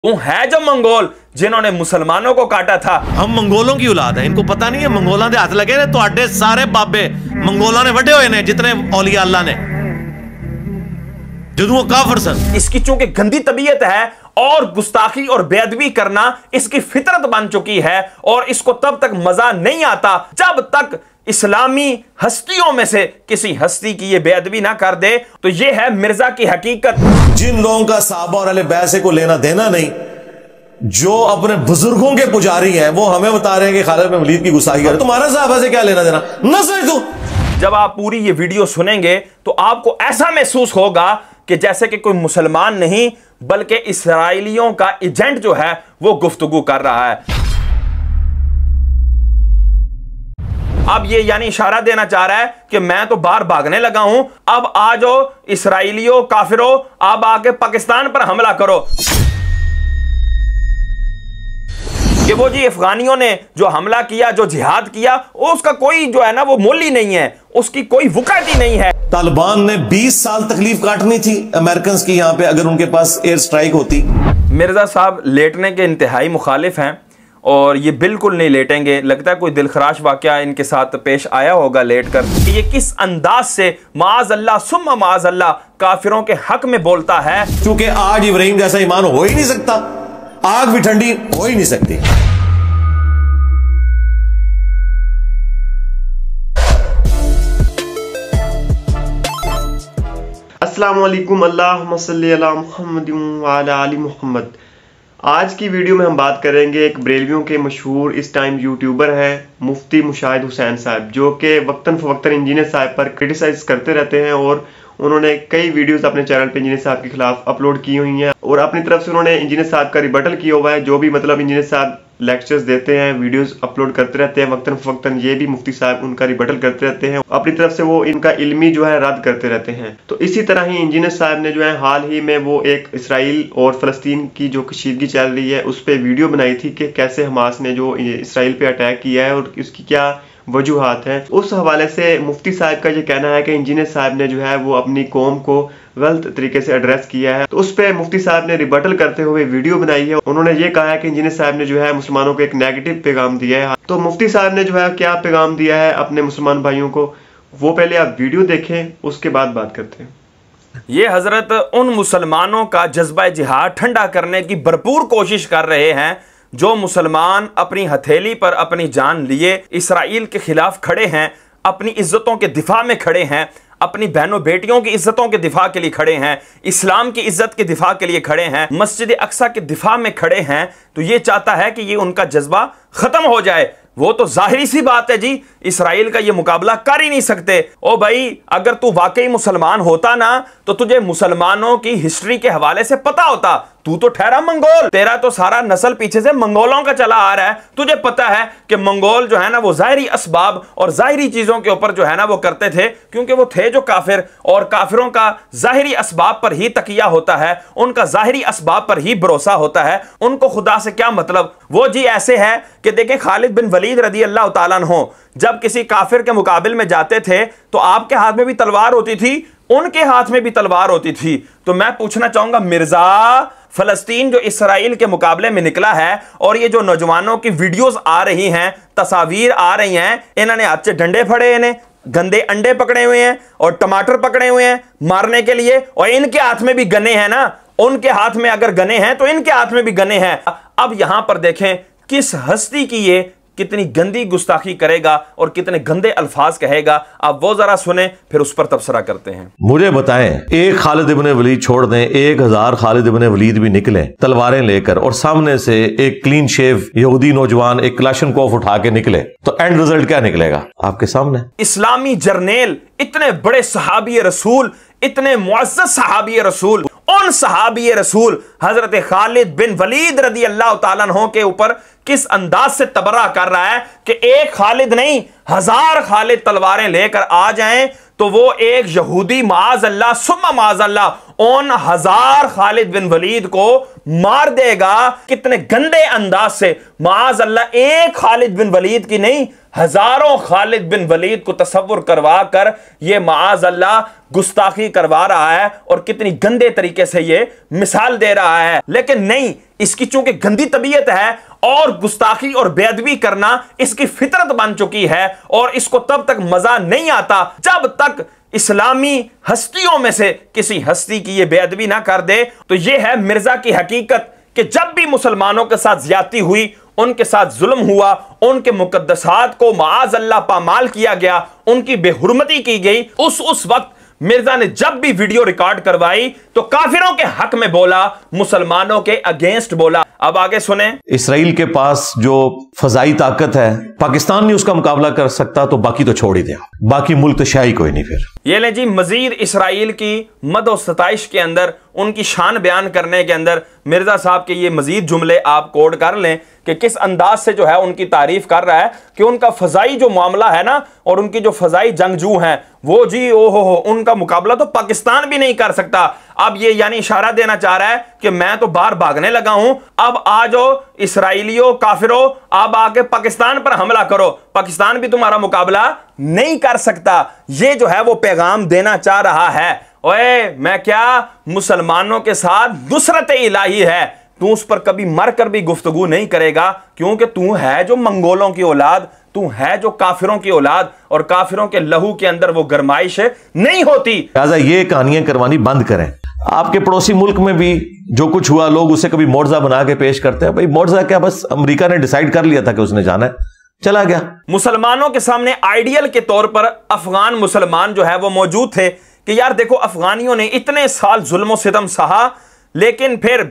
وہ ہے جو منگول جنہوں نے مسلمانوں کو کاٹا تھا. ہم منگولوں کی اولاد ہیں. ان کو پتہ نہیں ہے منگولوں دے ہاتھ لگے نے تو سارے بابے منگولوں نے وڈے ہوئے نے جتنے اولیاء اللہ نے جدوں وہ کافر سن. اس کی چونکہ گندی طبیعت ہے اور گستاخی اور بے ادبی کرنا اس کی فطرت بن چکی ہے اور اس کو تب تک مزہ نہیں آتا جب تک اسلامی ہستیوں میں سے کسی ہستی کی یہ بے ادبی نہ کر دے. تو یہ ہے مرزا کی حقیقت. جن لوگوں کا صحابہ اور اہل بیت سے کو لینا دینا نہیں، جو اپنے بزرگوں کے پجاری ہیں، وہ ہمیں بتا رہے ہیں کہ خالد بن ولید کی گستاخی کر. تمہارا صحابہ سے کیا لینا دینا؟ نہ سمجھ تو. جب آپ پوری یہ ویڈیو سنیں گے تو آپ کو ایسا محسوس ہوگا کہ جیسے کہ کوئی مسلمان نہیں بلکہ اسرائیلیوں کا ایجنٹ جو ہے وہ گفتگو کر رہا ہے. اب یہ یعنی اشارہ دینا چاہ رہا ہے کہ میں تو باہر بھاگنے لگا ہوں، اب آ جاؤ اسرائیلیوں کافروں، اب آ کے پاکستان پر حملہ کرو. کہ وہ جی افغانیوں نے جو حملہ کیا، جو جہاد کیا، اس کا کوئی جو ہے نا وہ مول ہی نہیں ہے، اس کی کوئی وقعت ہی نہیں ہے. طالبان نے 20 سال تکلیف کاٹنی تھی امریکنز کی یہاں پہ اگر ان کے پاس ایئر سٹرائک ہوتی. مرزا صاحب لیٹنے کے انتہائی مخالف ہیں اور یہ بالکل نہیں لیٹیں گے. لگتا ہے کوئی دلخراش واقعہ ان کے ساتھ پیش آیا ہوگا لیٹ کر. یہ کس انداز سے معاذ اللہ ثم معاذ اللہ کافروں کے حق میں بولتا ہے. چونکہ آج ابراہیم جیسا ایمان ہو ہی نہیں سکتا، آگ بھی ٹھنڈی ہو ہی نہیں سکتی. السلام علیکم، اللہم صلی علی محمد وعلی آل محمد. آج کی ویڈیو میں ہم بات کریں گے ایک بریلویوں کے مشہور اس ٹائم یوٹیوبر ہیں مفتی مشاہد حسین صاحب، جو کہ وقتاً فوقتاً انجینئر صاحب پر کرٹیسائز کرتے رہتے ہیں اور انہوں نے کئی ویڈیوز اپنے چینل پہ انجینئر صاحب کے خلاف اپلوڈ کی ہوئی ہیں اور اپنی طرف سے انہوں نے انجینئر صاحب کا ریبٹل کیا ہوا ہے. جو بھی مطلب انجینئر صاحب لیکچرز دیتے ہیں، ویڈیوز اپلوڈ کرتے رہتے ہیں، وقتاً فوقتاً یہ بھی مفتی صاحب ان کا ریبٹل کرتے رہتے ہیں، اپنی طرف سے وہ ان کا علمی جو ہے رد کرتے رہتے ہیں. تو اسی طرح ہی انجینئر صاحب نے جو ہے حال ہی میں وہ ایک اسرائیل اور فلسطین کی جو کشیدگی چل رہی ہے اس پہ ویڈیو بنائی تھی کہ کیسے حماس نے جو اسرائیل پہ اٹیک کیا ہے اور اس کی کیا وجوہات ہیں. اس حوالے سے مفتی صاحب کا یہ کہنا ہے کہ انجینئر صاحب نے جو ہے وہ اپنی قوم کو غلط طریقے سے ایڈریس کیا ہے. تو اس پہ مفتی صاحب نے ریبٹل کرتے ہوئے ویڈیو بنائی ہے. انہوں نے یہ کہا ہے کہ انجینئر صاحب نے جو ہے مسلمانوں کو ایک نیگیٹو پیغام دیا ہے. تو مفتی صاحب نے جو ہے کیا پیغام دیا ہے اپنے مسلمان بھائیوں کو، وہ پہلے آپ ویڈیو دیکھیں، اس کے بعد بات کرتے ہیں. یہ حضرت ان مسلمانوں کا جذبہ جہاد ٹھنڈا کرنے کی بھرپور کوشش کر رہے ہیں جو مسلمان اپنی ہتھیلی پر اپنی جان لیے اسرائیل کے خلاف کھڑے ہیں، اپنی عزتوں کے دفاع میں کھڑے ہیں، اپنی بہنوں بیٹیوں کی عزتوں کے دفاع کے لیے کھڑے ہیں، اسلام کی عزت کے دفاع کے لیے کھڑے ہیں، مسجد اقصی کے دفاع میں کھڑے ہیں. تو یہ چاہتا ہے کہ یہ ان کا جذبہ ختم ہو جائے. وہ تو ظاہری سی بات ہے جی، اسرائیل کا یہ مقابلہ کر ہی نہیں سکتے. او بھائی اگر تو واقعی مسلمان ہوتا نا تو تجھے مسلمانوں کی ہسٹری کے حوالے سے پتا ہوتا. تو ٹھہرا منگول، تیرا تو سارا نسل پیچھے سے منگولوں کا چلا آ رہا ہے. تجھے پتا ہے کہ منگول جو ہے نا وہ ظاہری اسباب اور ظاہری چیزوں کے اوپر جو ہے نا وہ کرتے تھے، کیونکہ وہ تھے جو کافر، اور کافروں کا ظاہری اسباب پر ہی تکیہ ہوتا ہے، ان کا ظاہری اسباب پر ہی بھروسہ ہوتا ہے. ان کو خدا سے کیا مطلب. وہ جی ایسے ہے کہ دیکھیں خالد بن ولید رضی اللہ تعالیٰ عنہ جب کسی کافر کے مقابل میں جاتے تھے تو آپ کے ہاتھ میں بھی تلوار ہوتی تھی، ان کے ہاتھ میں بھی تلوار ہوتی تھی. تو میں پوچھنا چاہوں گا مرزا، فلسطین جو اسرائیل کے مقابلے میں نکلا ہے اور یہ جو نوجوانوں کی ویڈیوز آ رہی ہیں، تصاویر آ رہی ہیں، انہوں نے ہاتھ سے ڈنڈے پھڑے، انہیں گندے انڈے پکڑے ہوئے ہیں اور ٹماٹر پکڑے ہوئے ہیں مارنے کے لیے، اور ان کے ہاتھ میں بھی گنے ہیں نا. ان کے ہاتھ میں اگر گنے ہیں تو ان کے ہاتھ میں بھی گنے ہیں. اب یہاں پر دیکھیں کس ہستی کی یہ کتنی گندی گستاخی کرے گا اور کتنے گندے الفاظ کہے گا. آپ وہ ذرا سنیں پھر اس پر تبصرہ کرتے ہیں. مجھے بتائیں، ایک خالد ابن ولید چھوڑ دیں، 1000 خالد ابن ولید بھی نکلیں تلواریں لے کر اور سامنے سے ایک کلین شیو یہودی نوجوان ایک کلاشنکوف اٹھا کے نکلے، تو اینڈ رزلٹ کیا نکلے گا آپ کے سامنے؟ اسلامی جرنیل، اتنے بڑے صحابی رسول، اتنے معزز صحابی رسول، ان صحابی رسول حضرت خالد بن ولید رضی اللہ تعالیٰ عنہ کے اوپر کس انداز سے تبرہ کر رہا ہے کہ ایک خالد نہیں 1000 خالد تلواریں لے کر آ جائیں تو وہ ایک یہودی معاذ اللہ ثم معاذ اللہ ان 1000 خالد بن ولید کو مار دے گا. کتنے گندے انداز سے معاذ اللہ ایک خالد بن ولید کی نہیں ہزاروں خالد بن ولید کو تصور کروا کر یہ معاذ اللہ گستاخی کروا رہا ہے اور کتنی گندے طریقے سے یہ مثال دے رہا ہے. لیکن نہیں، اس کی چونکہ گندی طبیعت ہے اور گستاخی اور بے ادبی کرنا اس کی فطرت بن چکی ہے، اور اس کو تب تک مزہ نہیں آتا جب تک اسلامی ہستیوں میں سے کسی ہستی کی یہ بے ادبی نہ کر دے. تو یہ ہے مرزا کی حقیقت کہ جب بھی مسلمانوں کے ساتھ زیادتی ہوئی، ان کے ساتھ ظلم ہوا، ان کے مقدسات کو معاذ اللہ پامال کیا گیا، ان کی بے حرمتی کی گئی، اس وقت مرزا نے جب بھی ویڈیو ریکارڈ کروائی تو کافروں کے حق میں بولا، مسلمانوں کے اگینسٹ بولا. اب آگے سنیں. اسرائیل کے پاس جو فضائی طاقت ہے، پاکستان نہیں اس کا مقابلہ کر سکتا تو باقی تو چھوڑ ہی دیا، باقی ملک تو شاہی کوئی نہیں. پھر یہ لیں جی، مزید اسرائیل کی مد و ستائش کے اندر، ان کی شان بیان کرنے کے اندر مرزا صاحب کے یہ مزید جملے آپ کوڈ کر لیں کہ کس انداز سے جو ہے ان کی تعریف کر رہا ہے کہ ان کا فضائی جو معاملہ ہے نا، اور ان کی جو فضائی جنگجو ہیں وہ جی ان کا مقابلہ تو پاکستان بھی نہیں کر سکتا. اب یہ یعنی اشارہ دینا چاہ رہا ہے کہ میں تو باہر بھاگنے لگا ہوں، اب آ جاؤ اسرائیلیوں کافروں، اب آ کے پاکستان پر حملہ کرو، پاکستان بھی تمہارا مقابلہ نہیں کر سکتا. یہ جو ہے وہ پیغام دینا چاہ رہا ہے. اوے میں کیا مسلمانوں کے ساتھ نصرت الہی ہے، تو اس پر کبھی مر کر بھی گفتگو نہیں کرے گا، کیونکہ تو ہے جو منگولوں کی اولاد، تو ہے جو کافروں کی اولاد، اور کافروں کے لہو کے اندر وہ گرمائش نہیں ہوتی. لہٰذا یہ کہانیاں کروانی بند کریں. آپ کے پڑوسی ملک میں بھی جو کچھ ہوا لوگ اسے کبھی معجزہ بنا کے پیش کرتے ہیں. بھائی معجزہ کیا، بس امریکہ نے ڈیسائیڈ کر لیا تھا کہ اس نے جانا ہے، چلا گیا. مسلمانوں کے سامنے آئیڈیل کے طور پر افغان مسلمان جو ہے وہ موجود تھے کہ یار دیکھو افغانیوں نے اتنے سال ظلم و ستم سہا، لیکن پھر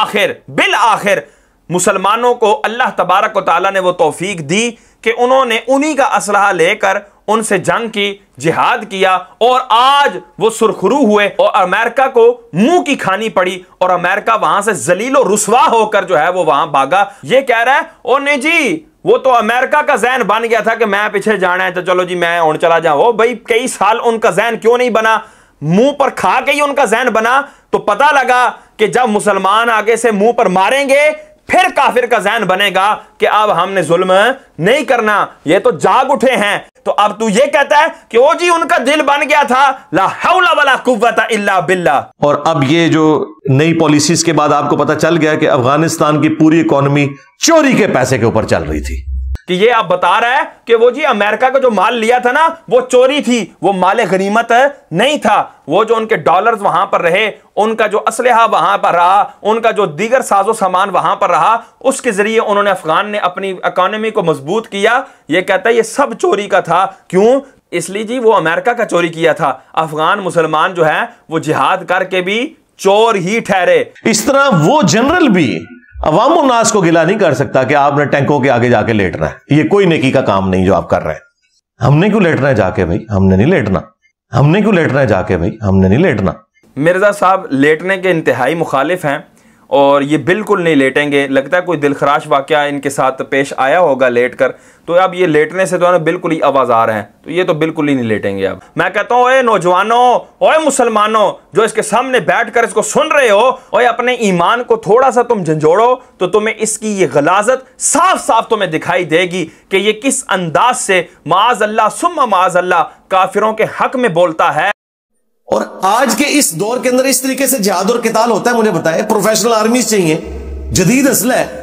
بالآخر مسلمانوں کو اللہ تبارک و تعالیٰ نے وہ توفیق دی کہ انہوں نے انہی کا اسلحہ لے کر ان سے جنگ کی، جہاد کیا، اور آج وہ سرخرو ہوئے اور امریکہ کو منہ کی کھانی پڑی، اور امریکہ وہاں سے ذلیل و رسوا ہو کر جو ہے وہ وہاں بھاگا. یہ کہہ رہا ہے او نہیں جی وہ تو امریکہ کا ذہن بن گیا تھا کہ میں پیچھے جانا ہے تو چلو جی میں اور چلا جاؤں. بھائی کئی سال ان کا ذہن کیوں نہیں بنا؟ منہ پر کھا کے ہی ان کا ذہن بنا تو پتہ لگا کہ جب مسلمان آگے سے منہ پر ماریں گے پھر کافر کا ذہن بنے گا کہ اب ہم نے ظلم نہیں کرنا. یہ تو جاگ اٹھے ہیں. تو اب تو یہ کہتا ہے کہ او جی ان کا دل بن گیا تھا، لا حول ولا قوت الا باللہ. اور اب یہ جو نئی پالیسیز کے بعد آپ کو پتہ چل گیا کہ افغانستان کی پوری اکانومی چوری کے پیسے کے اوپر چل رہی تھی. کہ یہ اب بتا رہا ہے کہ وہ جی امریکہ کا جو مال لیا تھا نا وہ چوری تھی، وہ مال غنیمت نہیں تھا. وہ جو ان کے ڈالرز وہاں پر رہے، ان کا جو اسلحہ وہاں پر رہا، ان کا جو دیگر ساز و سامان وہاں پر رہا، اس کے ذریعے انہوں نے افغان نے اپنی اکانومی کو مضبوط کیا. یہ کہتا ہے یہ سب چوری کا تھا. کیوں؟ اس لیے جی وہ امریکہ کا چوری کیا تھا. افغان مسلمان جو ہے وہ جہاد کر کے بھی چور ہی ٹھہرے. اس طرح وہ جنرل بھی عوام الناس کو گلا نہیں کر سکتا کہ آپ نے ٹینکوں کے آگے جا کے لیٹنا ہے. یہ کوئی نیکی کا کام نہیں جو آپ کر رہے ہیں. ہم نے کیوں لیٹنا ہے جا کے؟ بھائی ہم نے نہیں لیٹنا. ہم نے کیوں لیٹنا ہے جا کے؟ بھائی ہم نے نہیں لیٹنا. مرزا صاحب لیٹنے کے انتہائی مخالف ہیں اور یہ بالکل نہیں لیٹیں گے. لگتا ہے کوئی دلخراش واقعہ ان کے ساتھ پیش آیا ہوگا لیٹ کر، تو اب یہ لیٹنے سے تو بالکل ہی آواز آ رہے ہیں، تو یہ تو بالکل ہی نہیں لیٹیں گے. اب میں کہتا ہوں اے نوجوانوں، اے مسلمانوں جو اس کے سامنے بیٹھ کر اس کو سن رہے ہو، اے اپنے ایمان کو تھوڑا سا تم جھنجھوڑو تو تمہیں اس کی یہ غلاظت صاف صاف تمہیں دکھائی دے گی کہ یہ کس انداز سے معاذ اللہ ثم معاذ اللہ کافروں کے حق میں بولتا ہے. اور آج کے اس دور کے اندر اس طریقے سے جہاد اور قتال ہوتا ہے. مجھے بتائیں، پروفیشنل آرمیز چاہیے، جدید اسلحہ ہے.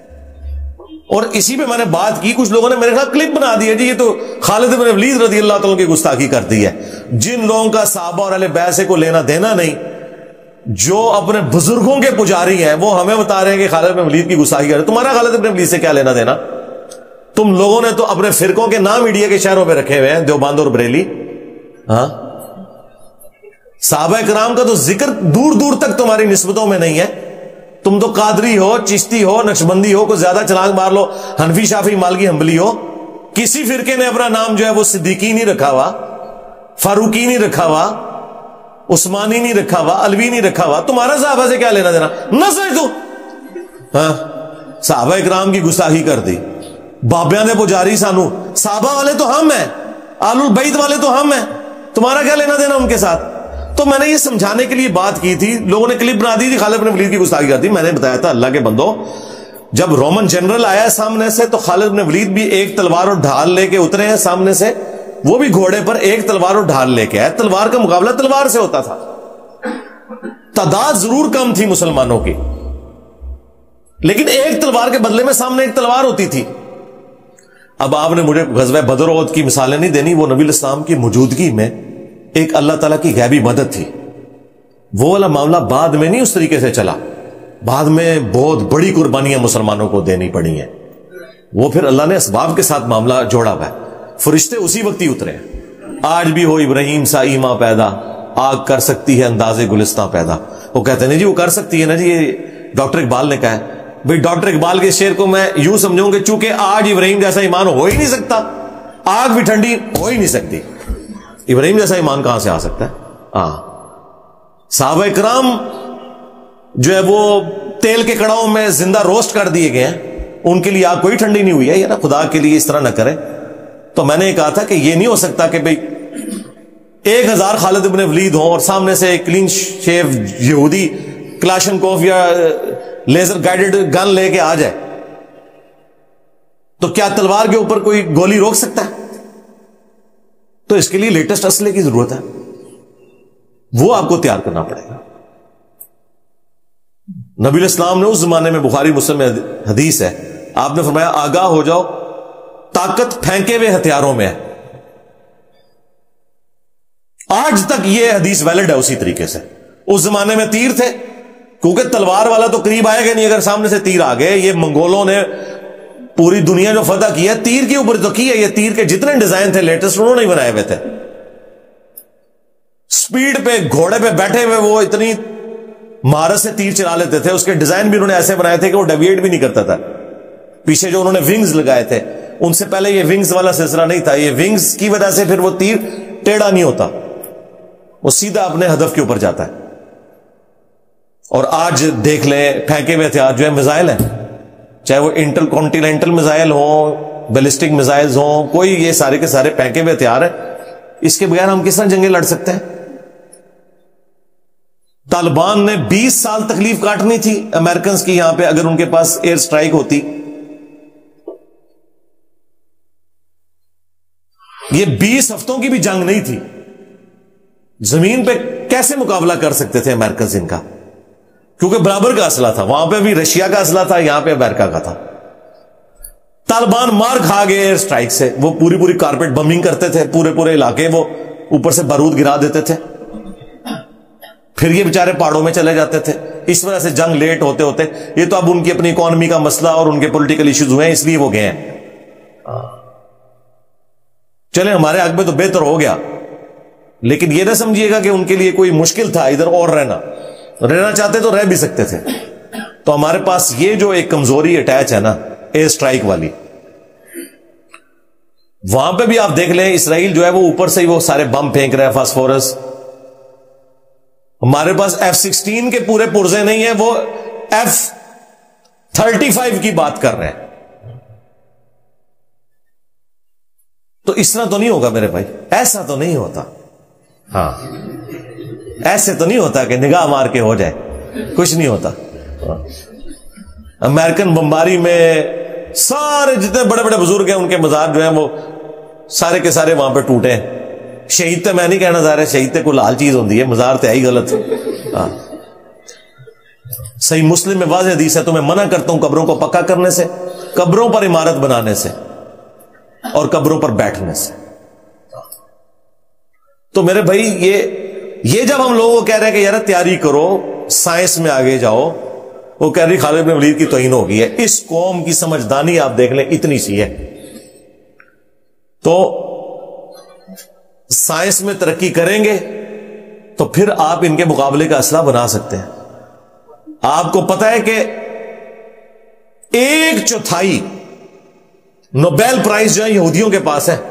اور اسی پہ میں نے بات کی، کچھ لوگوں نے میرے خلاف کلپ بنا دیا جی یہ تو خالد بن ولید رضی اللہ تعالیٰ کی گستاخی کرتی ہے. جن لوگوں کا صحابہ اور اہل بیت سے کوئی لینا دینا نہیں، جو اپنے بزرگوں کے پجاری ہیں، وہ ہمیں بتا رہے ہیں کہ خالد بن ولید کی گستاخی کر رہے. تمہارا خالد بن ولید سے کیا لینا دینا؟ تم لوگوں نے تو اپنے فرقوں کے نام میڈیا کے شہروں پہ رکھے ہوئے ہیں، دیوبند اور بریلی. ہاں، صحابہ کرام کا تو ذکر دور دور تک تمہاری نسبتوں میں نہیں ہے. تم تو قادری ہو، چشتی ہو، نقشبندی ہو، کوئی زیادہ چھلانگ مار لو، حنفی، شافعی، مالکی، حنبلی ہو. کسی فرقے نے اپنا نام جو ہے وہ صدیقی نہیں رکھا ہوا، فاروقی نہیں رکھا ہوا، عثمانی نہیں رکھا ہوا، علوی نہیں رکھا ہوا. تمہارا صحابہ سے کیا لینا دینا؟ نہ سمجھ تو ہاں، صحابہ کرام کی گستاخی کر دی. بابیاں دے پجاری سانو، صحابہ والے تو ہم ہیں، آل البیت والے تو ہم ہیں. تمہارا کیا لینا دینا ان کے ساتھ؟ تو میں نے یہ سمجھانے کے لیے بات کی تھی، لوگوں نے کلپ بنا دی تھی خالد بن ولید کی گستاخی کرتی. میں نے بتایا تھا اللہ کے بندو، جب رومن جنرل آیا سامنے سے تو خالد بن ولید بھی ایک تلوار اور ڈھال لے کے اترے ہیں سامنے سے، وہ بھی گھوڑے پر ایک تلوار اور ڈھال لے کے آئے. تلوار کا مقابلہ تلوار سے ہوتا تھا. تعداد ضرور کم تھی مسلمانوں کی، لیکن ایک تلوار کے بدلے میں سامنے ایک تلوار ہوتی تھی. اب آپ نے مجھے غزوہ بدر و احد کی مثالیں نہیں دینی، وہ نبی الاسلام کی موجودگی میں ایک اللہ تعالیٰ کی غیبی مدد تھی. وہ والا معاملہ بعد میں نہیں اس طریقے سے چلا، بعد میں بہت بڑی قربانیاں مسلمانوں کو دینی پڑی ہیں. وہ پھر اللہ نے اسباب کے ساتھ معاملہ جوڑا ہوا ہے. فرشتے اسی وقت ہی اترے ہیں. آج بھی ہو ابراہیم سا ایما پیدا، آگ کر سکتی ہے انداز گلستان پیدا. وہ کہتے ہیں جی وہ کر سکتی ہے نا جی، یہ ڈاکٹر اقبال نے کہا ہے. بھئی ڈاکٹر اقبال کے شعر کو میں یوں سمجھوں کہ چونکہ آج ابراہیم جیسا ایمان ہو ہی نہیں سکتا، آگ بھی ٹھنڈی ہو ہی نہیں سکتی، ابراہیم جیسا ایمان کہاں سے آ سکتا ہے؟ صحابہ کرام جو ہے وہ تیل کے کڑاؤں میں زندہ روسٹ کر دیے گئے ہیں، ان کے لیے آگ کوئی ٹھنڈی نہیں ہوئی ہے. نا خدا کے لیے اس طرح نہ کرے. تو میں نے یہ کہا تھا کہ یہ نہیں ہو سکتا کہ بھئی 1000 خالد بن ولید ہوں اور سامنے سے ایک کلین شیو یہودی کلاشنکوف یا لیزر گائیڈڈ گن لے کے آ جائے. تو کیا تلوار کے اوپر کوئی گولی روک سکتا ہے؟ تو اس کے لیے لیٹسٹ اسلحے کی ضرورت ہے، وہ آپ کو تیار کرنا پڑے گا. نبی الاسلام نے اس زمانے میں، بخاری مسلم میں حدیث ہے، آپ نے فرمایا آگاہ ہو جاؤ، طاقت پھینکے ہوئے ہتھیاروں میں ہے. آج تک یہ حدیث ویلڈ ہے اسی طریقے سے. اس زمانے میں تیر تھے، کیونکہ تلوار والا تو قریب آئے گا نہیں اگر سامنے سے تیر آ گئے. یہ منگولوں نے پوری دنیا جو فتح کی ہے تیر کے اوپر تو کی ہے. یہ تیر کے جتنے ڈیزائن تھے لیٹسٹ انہوں نے بنائے ہوئے تھے. سپیڈ پہ گھوڑے پہ بیٹھے ہوئے وہ اتنی مہارت سے تیر چلا لیتے تھے. اس کے ڈیزائن بھی انہوں نے ایسے بنائے تھے کہ وہ ڈیویٹ بھی نہیں کرتا تھا. پیچھے جو انہوں نے ونگز لگائے تھے، ان سے پہلے یہ ونگز والا سلسلہ نہیں تھا. یہ ونگز کی وجہ سے پھر وہ تیر ٹیڑھا نہیں ہوتا، وہ سیدھا اپنے ہدف کے اوپر جاتا ہے. اور آج دیکھ لیں پھینکے ہوئے ہتھیار جو ہے میزائل ہیں، چاہے وہ انٹر کانٹیننٹل میزائل ہوں، بیلسٹک میزائلز ہوں، کوئی یہ سارے کے سارے پھینکے ہوئے ہتھیار ہیں. اس کے بغیر ہم کس طرح جنگیں لڑ سکتے ہیں؟ طالبان نے 20 سال تکلیف کاٹنی تھی امریکنز کی یہاں پہ اگر ان کے پاس ایئر سٹرائک ہوتی. یہ 20 ہفتوں کی بھی جنگ نہیں تھی. زمین پہ کیسے مقابلہ کر سکتے تھے امریکنز ان کا؟ کیونکہ برابر کا اسلحہ تھا. وہاں پہ بھی رشیا کا اسلحہ تھا، یہاں پہ امریکہ کا تھا. طالبان مار کھا گئے ایئر سٹرائک سے. وہ پوری پوری کارپیٹ بمبنگ کرتے تھے، پورے پورے علاقے وہ اوپر سے بارود گرا دیتے تھے، پھر یہ بیچارے پہاڑوں میں چلے جاتے تھے. اس وجہ سے جنگ لیٹ ہوتے ہوتے، یہ تو اب ان کی اپنی اکانومی کا مسئلہ اور ان کے پولیٹیکل ایشوز ہوئے ہیں اس لیے وہ گئے ہیں. چلے ہمارے حق میں تو بہتر ہو گیا، لیکن یہ نہ سمجھیے گا کہ ان کے لیے کوئی مشکل تھا ادھر اور رہنا چاہتے تو رہ بھی سکتے تھے. تو ہمارے پاس یہ جو ایک کمزوری اٹیچ ہے نا ایئر سٹرائک والی، وہاں پہ بھی آپ دیکھ لیں اسرائیل جو ہے وہ اوپر سے ہی وہ سارے بم پھینک رہا ہے فاسفورس. ہمارے پاس F-16 کے پورے پرزے نہیں ہیں، وہ F-35 کی بات کر رہے ہیں. تو اس طرح تو نہیں ہوگا میرے بھائی، ایسا تو نہیں ہوتا. ہاں ایسے تو نہیں ہوتا کہ نگاہ مار کے ہو جائے، کچھ نہیں ہوتا. امریکن بمباری میں سارے جتنے بڑے بڑے بزرگ ہیں ان کے مزار جو ہیں وہ سارے کے سارے وہاں پہ ٹوٹے ہیں. شہید تے میں نہیں کہنا ظاہر ہے، شہید تے کوئی لال چیز ہوتی ہے، مزار تے آئی غلط. صحیح مسلم میں واضح حدیث ہے، تو میں منع کرتا ہوں قبروں کو پکا کرنے سے، قبروں پر عمارت بنانے سے اور قبروں پر بیٹھنے سے. تو میرے بھائی یہ جب ہم لوگوں کو کہہ رہے ہیں کہ یار تیاری کرو، سائنس میں آگے جاؤ، وہ کہہ رہی خالد بن ولید کی توہین ہو گئی ہے. اس قوم کی سمجھدانی آپ دیکھ لیں اتنی سی ہے. تو سائنس میں ترقی کریں گے تو پھر آپ ان کے مقابلے کا اسلحہ بنا سکتے ہیں. آپ کو پتا ہے کہ 1/4 نوبیل پرائز جو ہے یہودیوں کے پاس ہے،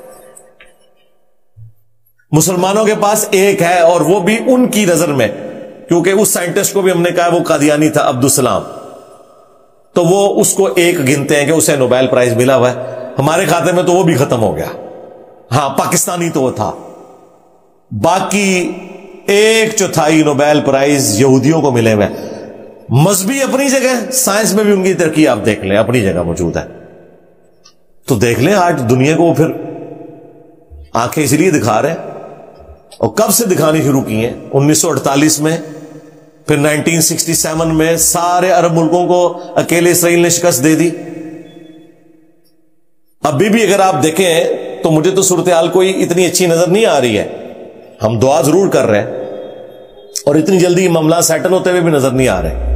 مسلمانوں کے پاس 1 ہے، اور وہ بھی ان کی نظر میں، کیونکہ اس سائنٹسٹ کو بھی ہم نے کہا وہ قادیانی تھا، عبدالسلام، تو وہ اس کو 1 گنتے ہیں کہ اسے نوبیل پرائز ملا ہوا ہے. ہمارے کھاتے میں تو وہ بھی ختم ہو گیا. ہاں پاکستانی تو وہ تھا. باقی 1/4 نوبیل پرائز یہودیوں کو ملے ہوئے. مذہبی اپنی جگہ, سائنس میں بھی ان کی ترقی آپ دیکھ لیں اپنی جگہ موجود ہے. تو دیکھ لیں آج دنیا کو پھر آنکھیں اس لیے دکھا رہے ہیں, اور کب سے دکھانی شروع کی ہیں؟ 1948 میں, پھر 1967 میں سارے عرب ملکوں کو اکیلے اسرائیل نے شکست دے دی. ابھی بھی اگر آپ دیکھیں تو مجھے تو صورتحال کوئی اتنی اچھی نظر نہیں آ رہی ہے. ہم دعا ضرور کر رہے ہیں اور اتنی جلدی معاملہ سیٹل ہوتے ہوئے بھی نظر نہیں آ رہے.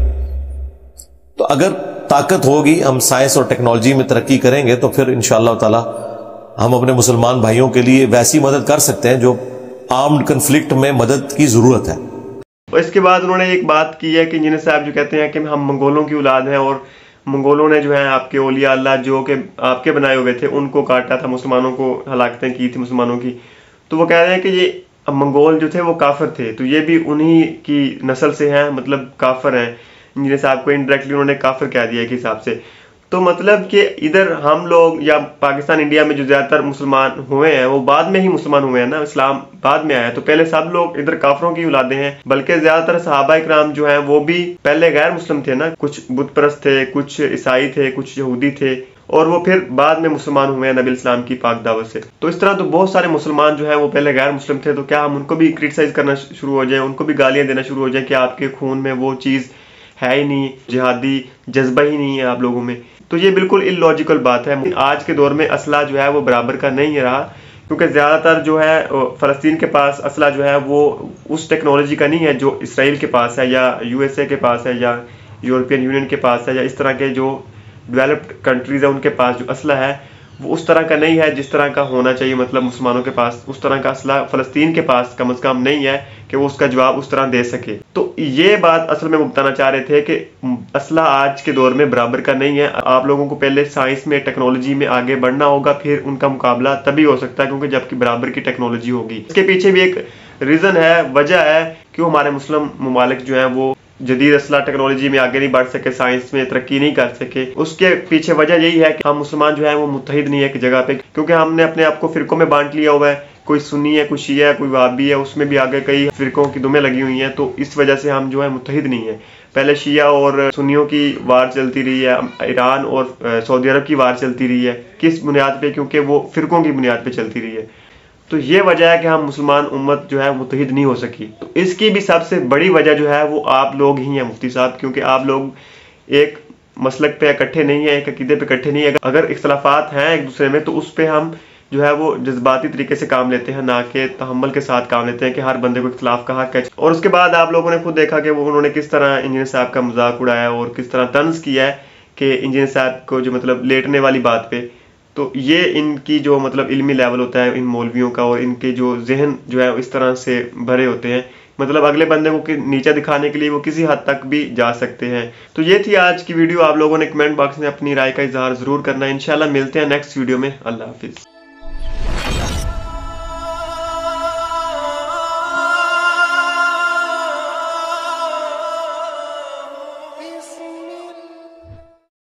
تو اگر طاقت ہوگی, ہم سائنس اور ٹیکنالوجی میں ترقی کریں گے تو پھر انشاءاللہ تعالی ہم اپنے مسلمان بھائیوں کے لیے ویسی مدد کر سکتے ہیں جو آرمڈ کنفلکٹ میں مدد کی ضرورت ہے. اور اس کے بعد انہوں نے ایک بات کی ہے کہ انجینئر صاحب جو کہتے ہیں کہ ہم منگولوں کی اولاد ہیں, اور منگولوں نے جو ہے آپ کے اولیاء اللہ جو کہ آپ کے بنائے ہوئے تھے ان کو کاٹا تھا, مسلمانوں کو ہلاکتیں کی تھی مسلمانوں کی. تو وہ کہہ رہے ہیں کہ یہ منگول جو تھے وہ کافر تھے, تو یہ بھی انہی کی نسل سے ہیں, مطلب کافر ہیں. انجینئر صاحب کو انڈائریکٹلی انہوں نے کافر کہہ دیا کے حساب سے. تو مطلب کہ ادھر ہم لوگ یا پاکستان انڈیا میں جو زیادہ تر مسلمان ہوئے ہیں وہ بعد میں ہی مسلمان ہوئے ہیں نا, اسلام بعد میں آیا. تو پہلے سب لوگ ادھر کافروں کی اولادیں ہیں, بلکہ زیادہ تر صحابہ اکرام جو ہیں وہ بھی پہلے غیر مسلم تھے نا, کچھ بت پرست تھے, کچھ عیسائی تھے, کچھ یہودی تھے, اور وہ پھر بعد میں مسلمان ہوئے ہیں نبی اسلام کی پاک دعوت سے. تو اس طرح تو بہت سارے مسلمان جو ہیں وہ پہلے غیر مسلم تھے. تو کیا ہم ان کو بھی کرٹیسائز کرنا شروع ہو جائیں, ان کو بھی گالیاں دینا شروع ہو جائیں کہ آپ کے خون میں وہ چیز ہے ہی نہیں, جہادی جذبہ ہی نہیں ہے آپ لوگوں میں؟ تو یہ بالکل ان لاجیکل بات ہے. آج کے دور میں اسلحہ جو ہے وہ برابر کا نہیں رہا, کیونکہ زیادہ تر جو ہے فلسطین کے پاس اسلحہ جو ہے وہ اس ٹیکنالوجی کا نہیں ہے جو اسرائیل کے پاس ہے, یا USA کے پاس ہے, یا یورپین یونین کے پاس ہے, یا اس طرح کے جو ڈیولپڈ کنٹریز ہیں ان کے پاس جو اسلحہ ہے وہ اس طرح کا نہیں ہے جس طرح کا ہونا چاہیے. مطلب مسلمانوں کے پاس اس طرح کا اسلحہ فلسطین کے پاس کم از کم نہیں ہے کہ وہ اس کا جواب اس طرح دے سکے. تو یہ بات اصل میں بتانا چاہ رہے تھے کہ اسلحہ آج کے دور میں برابر کا نہیں ہے. آپ لوگوں کو پہلے سائنس میں ٹیکنالوجی میں آگے بڑھنا ہوگا, پھر ان کا مقابلہ تبھی ہو سکتا ہے, کیونکہ جب کہ برابر کی ٹیکنالوجی ہوگی. اس کے پیچھے بھی ایک ریزن ہے, وجہ ہے کیوں ہمارے مسلم ممالک جو ہیں وہ جدید اسلحہ ٹیکنالوجی میں آگے نہیں بڑھ سکے, سائنس میں ترقی نہیں کر سکے. اس کے پیچھے وجہ یہی ہے کہ ہم مسلمان جو ہیں وہ متحد نہیں ہے ایک جگہ پہ, کیونکہ ہم نے اپنے آپ کو فرقوں میں بانٹ لیا ہوا ہے. کوئی سنی ہے, کوئی شیعہ ہے, کوئی وہابی ہے, اس میں بھی آگے کئی فرقوں کی دمیں لگی ہوئی ہیں. تو اس وجہ سے ہم جو ہے متحد نہیں ہیں. پہلے شیعہ اور سنیوں کی وار چلتی رہی ہے, ایران اور سعودی عرب کی وار چلتی رہی ہے. کس بنیاد پہ؟ کیونکہ وہ فرقوں کی بنیاد پہ چلتی رہی ہے. تو یہ وجہ ہے کہ ہم مسلمان امت جو ہے متحد نہیں ہو سکی. تو اس کی بھی سب سے بڑی وجہ جو ہے وہ آپ لوگ ہی ہیں مفتی صاحب, کیونکہ آپ لوگ ایک مسلک پہ اکٹھے نہیں ہیں, ایک عقیدے پہ اکٹھے نہیں ہیں. اگر اختلافات ہیں ایک دوسرے میں تو اس پہ ہم جو ہے وہ جذباتی طریقے سے کام لیتے ہیں, نہ کہ تحمل کے ساتھ کام لیتے ہیں کہ ہر بندے کو اختلاف کا حق ہے. اور اس کے بعد آپ لوگوں نے خود دیکھا کہ انہوں نے کس طرح انجینئر صاحب کا مذاق اڑایا اور کس طرح طنز کیا ہے کہ انجینئر صاحب کو جو مطلب لیٹنے والی بات پہ. تو یہ ان کی جو مطلب علمی لیول ہوتا ہے ان مولویوں کا, اور ان کے جو ذہن جو ہے اس طرح سے بھرے ہوتے ہیں, مطلب اگلے بندے کو نیچے دکھانے کے لیے وہ کسی حد تک بھی جا سکتے ہیں. تو یہ تھی آج کی ویڈیو. آپ لوگوں نے کمنٹ باکس میں اپنی رائے کا اظہار ضرور کرنا ہے. انشاءاللہ ملتے ہیں نیکسٹ ویڈیو میں. اللہ حافظ.